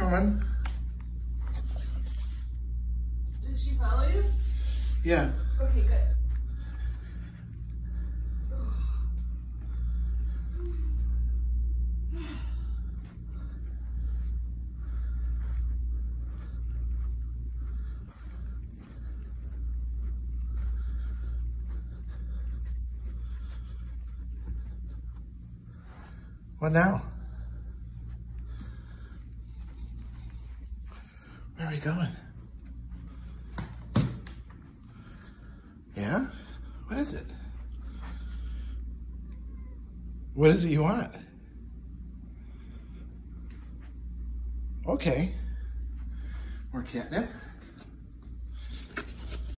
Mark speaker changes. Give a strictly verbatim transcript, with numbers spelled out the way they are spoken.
Speaker 1: coming.
Speaker 2: Did she follow you?
Speaker 1: Yeah.
Speaker 2: Okay, good.
Speaker 1: What now? Where are we going? Yeah? What is it? What is it you want? Okay. More catnip.